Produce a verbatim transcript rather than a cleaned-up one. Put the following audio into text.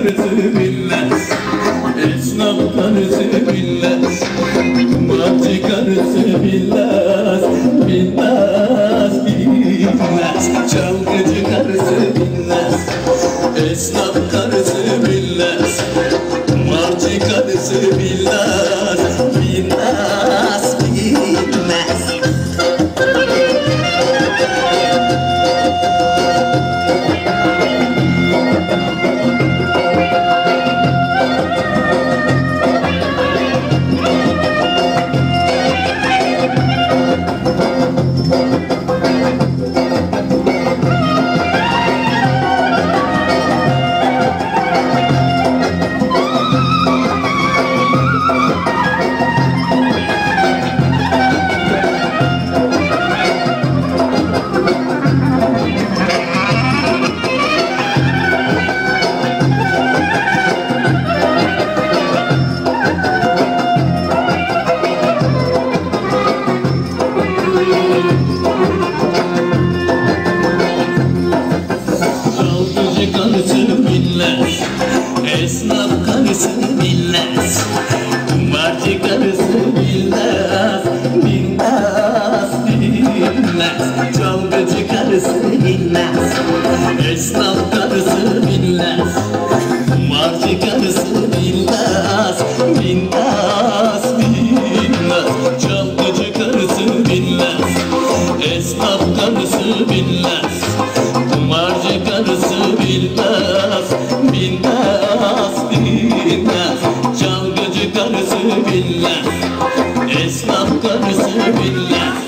karısı bilmez, esnaf karısı bilmez, kumarcı karısı bilmez, bilmez, bilmez, çalgıcı karısı bilmez, esnaf karısı bilmez, kumarcı karısı bilmez, bilmez, bilmez. Çalgıcı karısı bilmez, esnaf karısı bilmez, kumarcı karısı bilmez, bilmez, bilmez, çalgıcı karısı bilmez, esnaf karısı bilmez, kumarcı karısı bilmez, bilmez, bilmez, çalgıcı karısı bilmez, esnaf karısı bilmez, kumarcı karısı bilmez, bilmez, bilmez, çalgıcı karısı bilmez, esnaf karısı bilmez.